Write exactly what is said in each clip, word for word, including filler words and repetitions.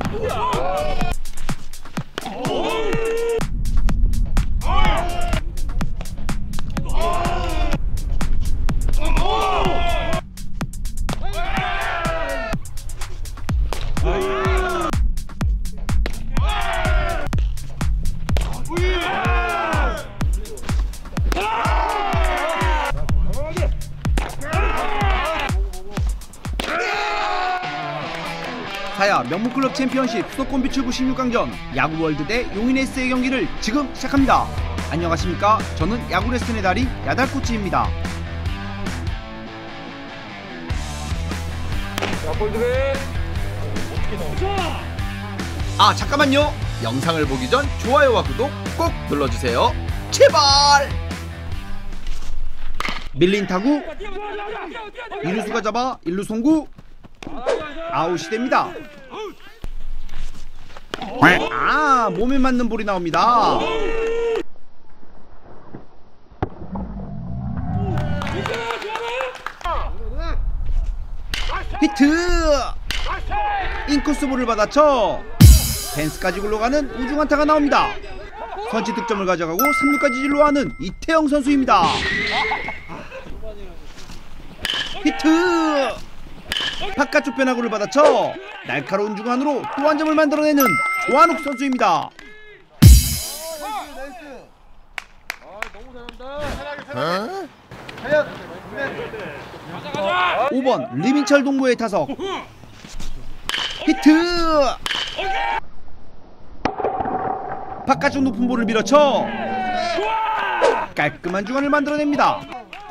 사야 명문클럽 챔피언십 수도권 비출구 십육 강전 야구월드 대 용인에스의 경기를 지금 시작합니다. 안녕하십니까? 저는 야구레슨의 달인 야달코치입니다. 아 잠깐만요. 영상을 보기 전 좋아요와 구독 꼭 눌러주세요. 제발. 밀린 타구 이루수가 잡아 일루 송구 아웃이 됩니다. 아 몸에 맞는 볼이 나옵니다. 히트! 인코스 볼을 받아쳐 펜스까지 굴러가는 우중안타가 나옵니다. 선취 득점을 가져가고 삼 루까지 진로하는 이태영 선수입니다. 히트! 바깥쪽 변화구를 받아쳐 날카로운 중안으로 또 한 점을 만들어내는 조한욱 선수입니다. 오 번 리민철 동구의 타석 히트! 바깥쪽 높은 볼을 밀어쳐 깔끔한 중안을 만들어냅니다.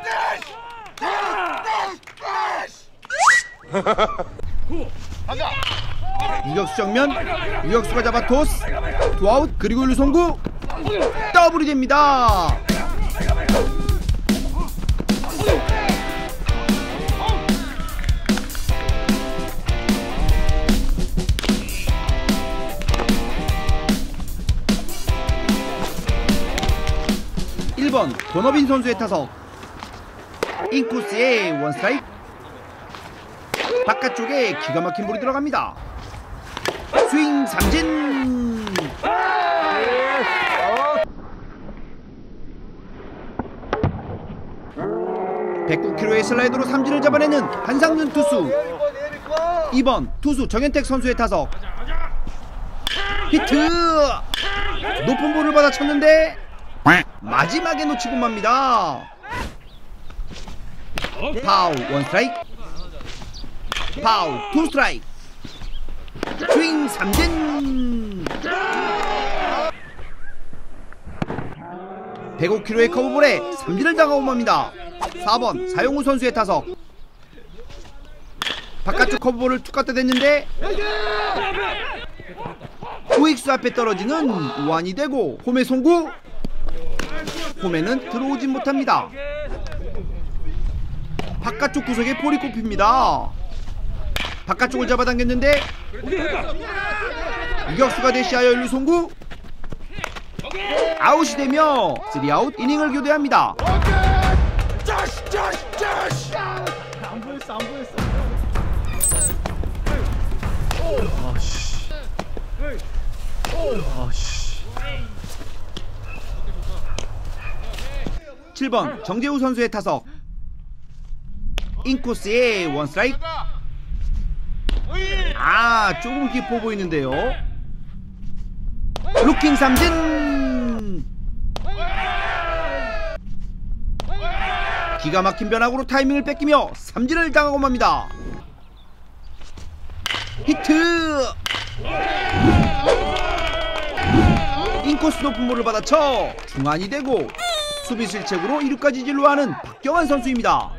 유격수 정면 유격수가 잡아 토스 투아웃 그리고 일루 송구 더블이 됩니다. 일 번 권어빈 선수의 타석 인코스에 원스트라이크 바깥쪽에 기가 막힌 볼이 들어갑니다. 스윙 삼진. 백구 킬로그램의 슬라이더로 삼진을 잡아내는 한상윤 투수. 이 번 투수 정현택 선수의 타석 히트! 높은 볼을 받아 쳤는데 마지막에 놓치고 맙니다. 파울 원 스트라이크 파울 투 스트라이크 스윙 삼진. 백오 킬로그램의 커브볼에 삼진을 당하고 맙니다. 사 번 사용우 선수의 타석 바깥쪽 커브볼을 툭 갖다 댔는데 우익수 앞에 떨어지는 우완이 되고 홈의 송구. 홈에는 들어오진 못합니다. 바깥쪽 구석에 볼이 꼽힙니다. 바깥쪽을 잡아당겼는데 유격수가 대시하여 일루 송구 아웃이 되며 삼 아웃 이닝을 교대합니다. 안 보였어 안 보였어. 아씨 아씨. 칠 번 정재우 선수의 타석 인코스에 원 스트라이크. 아 조금 깊어 보이는데요. 루킹 삼진. 기가 막힌 변화구로 타이밍을 뺏기며 삼진을 당하고 맙니다. 히트! 인코스 높은 볼을 받아쳐 중안이 되고 수비 실책으로 이 루까지 진로하는 박경환 선수입니다.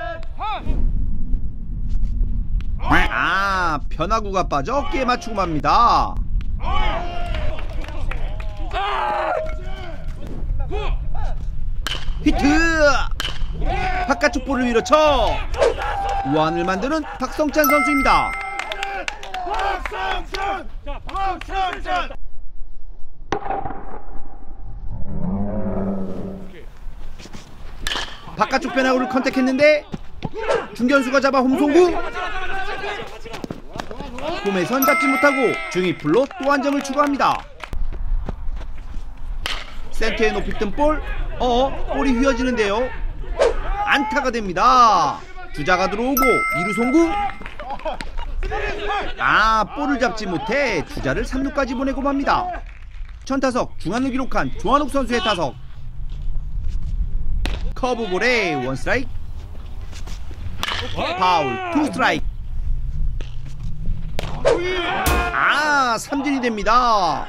아 변화구가 빠져 어깨에 맞추고 맙니다. 히트! 바깥쪽 볼을 밀어쳐 우완을 만드는 박성찬 선수입니다. 박성찬! 박성찬! 바깥쪽 변화구를 컨택했는데 중견수가 잡아 홈송구 홈에선 잡지 못하고 중위풀로 또 한 점을 추가합니다. 센터에 높이 뜬 볼. 어? 볼이 휘어지는데요. 안타가 됩니다. 주자가 들어오고 이루 송구. 아, 볼을 잡지 못해 주자를 삼 루까지 보내고 맙니다. 천타석 중안을 기록한 조한욱 선수의 타석. 커브볼에 원 스트라이크. 파울 투 스트라이크. 아, 삼진이 됩니다.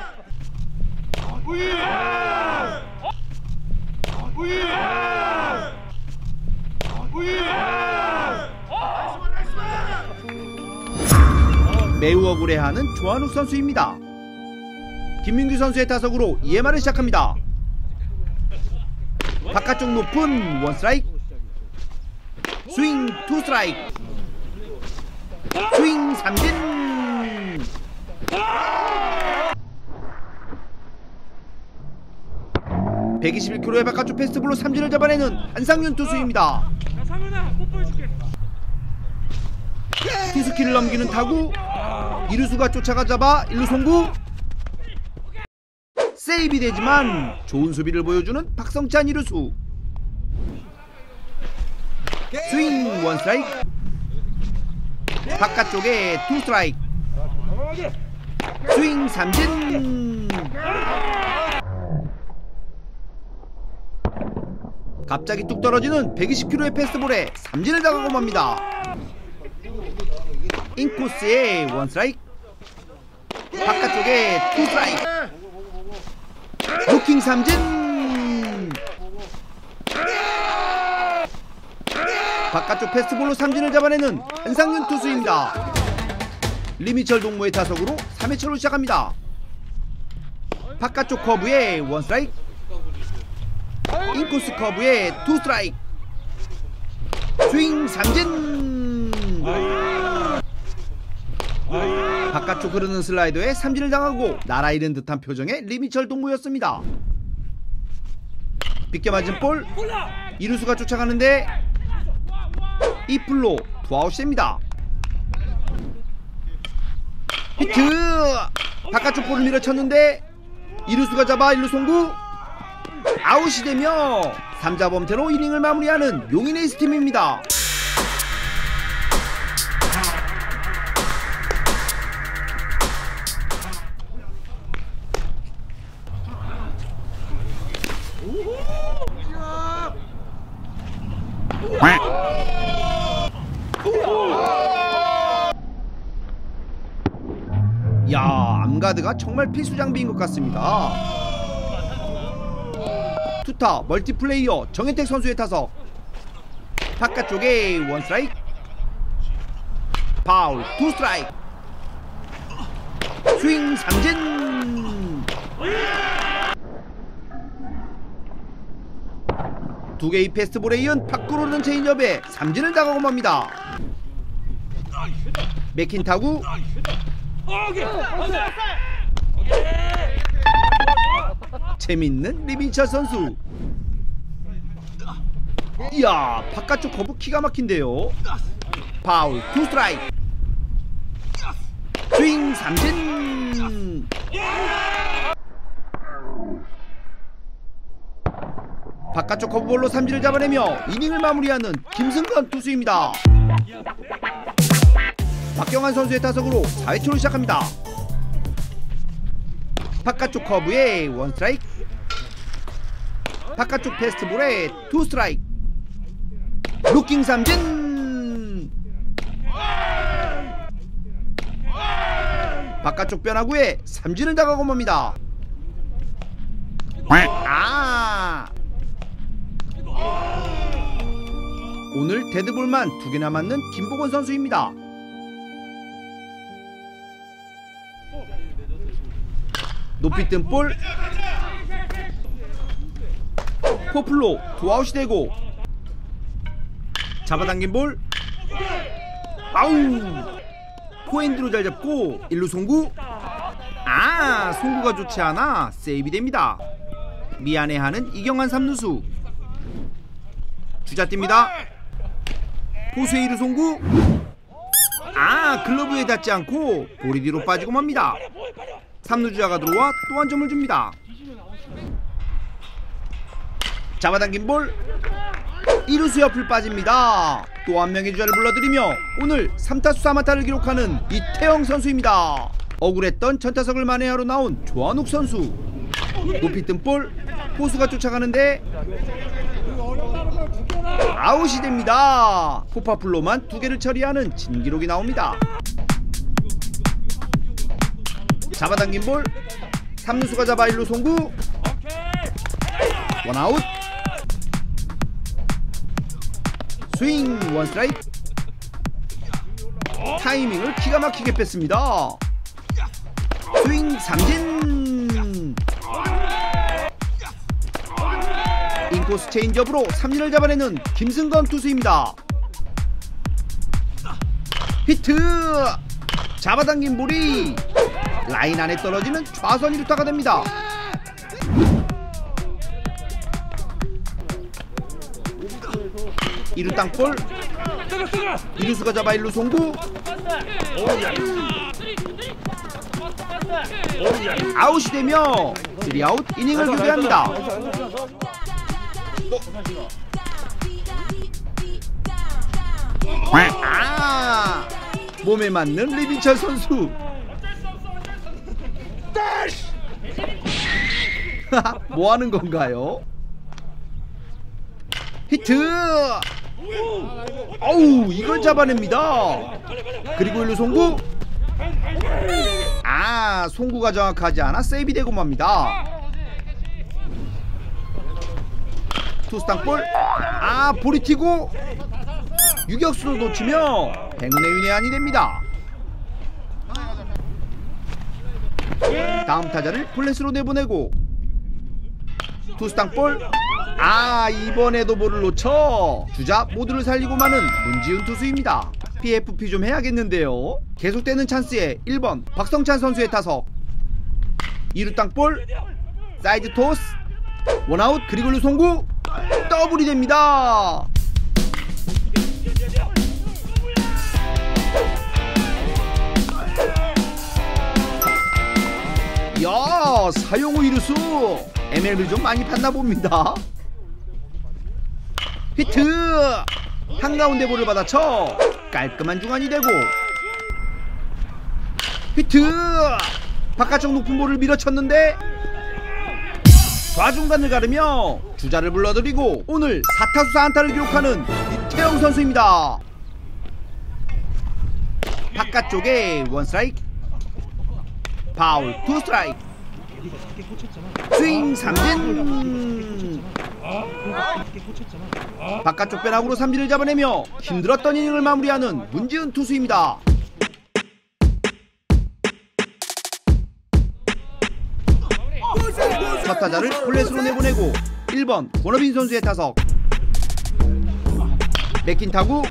매우 억울해하는 조한욱 선수입니다. 김민규 선수의 타석으로 이 회 말을 시작합니다. 바깥쪽 높은 원 스트라이크. 스윙 투 스트라이크. 스윙 삼진. 백이십일 킬로미터의 바깥쪽 패스트볼로 삼진을 잡아내는 한상윤 투수입니다. 상윤아, 뽀뽀해줄게. 투수키를 넘기는 타구. 이루수가 쫓아가 잡아 일루 송구. 세이브 되지만 좋은 수비를 보여주는 박성찬 이루수. 스윙 원 스트라이크. 바깥쪽에 투 스트라이크. 스윙 삼진. 갑자기 뚝 떨어지는 백이십 킬로미터의 패스트볼에 삼진을 당하고 맙니다. 인코스에 원 스트라이크. 바깥쪽에 투 스트라이크. 루킹 삼진. 바깥쪽 패스트볼로 삼진을 잡아내는 한상윤 투수입니다. 리미철 동무의 타석으로 삼 회초로 시작합니다. 바깥쪽 커브에 원 스트라이크. 인코스 커브에 투 스트라이크. 스윙 삼진. 바깥쪽 흐르는 슬라이더에 삼진을 당하고 날아 잃은 듯한 표정의 리미철 동무였습니다. 빗겨 맞은 볼. 이루수가 쫓아가는데 이 풀로 투아웃입니다. 히트. 바깥쪽 볼을 밀어쳤는데 이루수가 잡아 일루 송구. 아웃이 되며 삼자 범퇴로 이닝을 마무리하는 용인 에이스팀입니다. 야, 암가드가 정말 필수 장비인 것 같습니다. 투타 멀티플레이어 정혜택 선수의 타석. 바깥쪽에 원 스트라이크. 파울 투 스트라이크. 스윙 삼진. 두 개의 패스트볼에 이은 밖으로는 체인지업에 삼진을 당하고 맙니다. 맥힌 타구. 재밌는 리미철 선수. 이야, 바깥쪽 커브 기가 막힌데요. 파울 투 스트라이크. 스윙 삼진. 바깥쪽 커브볼로 삼진을 잡아내며 이닝을 마무리하는 김승건 투수입니다. 박경환 선수의 타석으로 사 회초로 시작합니다. 바깥쪽 커브에 원 스트라이크. 바깥쪽 패스트볼에 투 스트라이크. 루킹 삼진. 바깥쪽 변화구에 삼진을 당하고 맙니다. 아, 오늘 데드볼만 두 개나 맞는 김보건 선수입니다. 높이 뜬 볼. 포플로 투아웃이 되고 잡아당긴 볼. 아우, 포핸드로 잘 잡고 일루 송구. 아, 송구가 좋지 않아 세이브 됩니다. 미안해하는 이경환 삼루수. 주자 뜁니다. 포수의 일루 송구. 아, 글러브에 닿지 않고 볼이 뒤로 빠지고 맙니다. 삼 루 주자가 들어와 또 한 점을 줍니다. 잡아당긴 볼, 이 루수 옆을 빠집니다. 또 한 명의 주자를 불러들이며 오늘 삼 타수 삼 안타를 기록하는 이태영 선수입니다. 억울했던 전타석을 만회하러 나온 조한욱 선수. 높이 뜬 볼, 포수가 쫓아가는데 아웃이 됩니다. 포파플로만 두 개를 처리하는 진기록이 나옵니다. 잡아당긴 볼, 삼 루수가 잡아 일 루 송구, 원아웃. 스윙 원스트라이크. 타이밍을 기가 막히게 뺐습니다. 스윙 삼진. 인코스 체인지업으로 삼진을 잡아내는 김승건 투수입니다. 히트. 잡아당긴 볼이 라인 안에 떨어지는 좌선 일 루타가 됩니다. 이 루 땅볼, 이 루수가 잡아 일 루 송구, 아웃이 되며 삼 아웃. 이닝을 교대합니다. 아, 몸에 맞는 리빈철 선수. 뭐 하는 건가요? 히트. 어우, 이걸 잡아냅니다. 그리고 일 루 송구. 아, 송구가 정확하지 않아 세이브 되고 맙니다. 투수 땅볼. 아, 볼이 튀고 유격수를 놓치며 행운의 윤회한이 됩니다. 다음 타자를 플랫으로 내보내고 투수 땅볼. 아, 이번에도 볼을 놓쳐 주자 모두를 살리고 마는 문지훈 투수입니다. 피에프피 좀 해야겠는데요. 계속되는 찬스에 일 번 박성찬 선수의 타석. 이 루 땅볼, 사이드 토스, 원아웃. 그리고 일 루 송구, 더블이 됩니다. 이야, 사용후 이 루수. 엠엘비 좀 많이 봤나 봅니다. 히트. 한가운데 볼을 받아쳐 깔끔한 중안이 되고 히트. 바깥쪽 높은 볼을 밀어쳤는데 좌중간을 가르며 주자를 불러들이고 오늘 사 타수 사 안타를 기록하는 이태영 선수입니다. 바깥쪽에 원스트라이크, 파울 투 스트라이크. 스윙 삼진. 바깥쪽 변화구로 삼진을 잡아내며 힘들었던 이닝을 마무리하는 문지훈 투수입니다. 첫 타자를 플랫으로 내보내고 일 번 권호빈 선수의 타석. 맥힌 타구,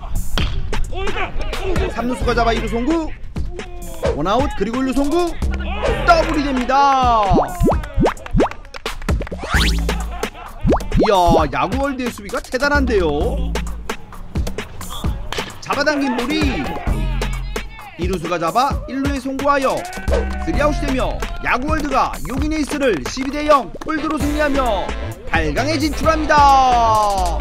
삼 루수가 잡아 이 루 송구, 원아웃. 그리고 일 루 송구, 더블이 됩니다. 이야, 야구월드의 수비가 대단한데요. 잡아당긴 볼이 이 루수가 잡아 일 루에 송구하여 삼 아웃이 되며 야구월드가 요기네이스를 십이 대 영 홀드로 승리하며 팔 강에 진출합니다.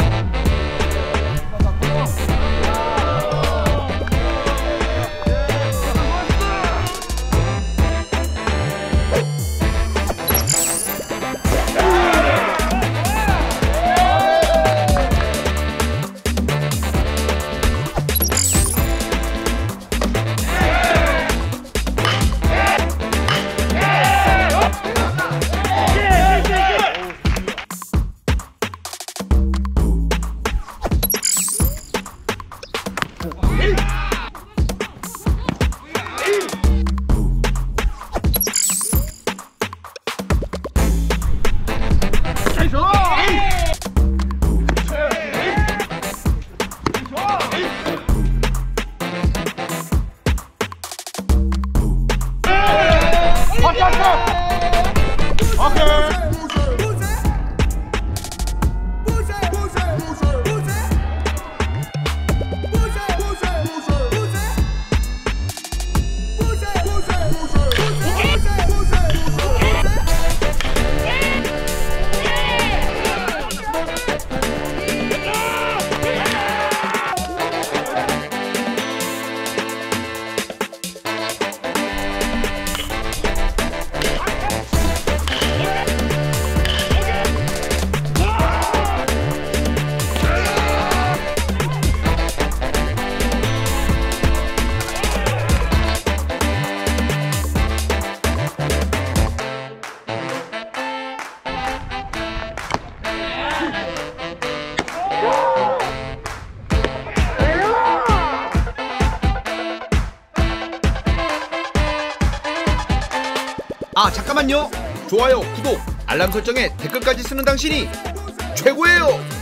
아 잠깐만요. 좋아요, 구독, 알람 설정에 댓글까지 쓰는 당신이 최고예요.